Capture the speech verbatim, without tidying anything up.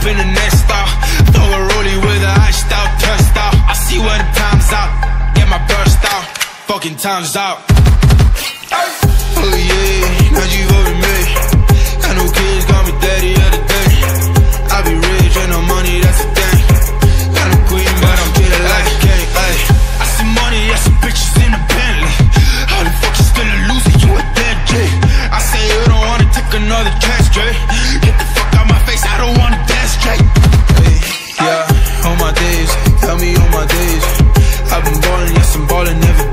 in the next stop. Throw a rollie with a iced out, turned out. I see where the time's out, get my burst out. Fucking time's out. Oh yeah, now you voted me. Got no kids, got me daddy of the day. I be rich, ain't no money, that's the thing. Got no queen, but I'm getting like a king. Ay, I see money, I see bitches in the Bentley. How the fuck you still a loser, you a dead G? I say you don't wanna take another chance, Dre. Get the fuck out my face, I don't wanna dance straight. Hey, yeah, on my days, tell me on my days. I've been ballin', yes I'm ballin' every day.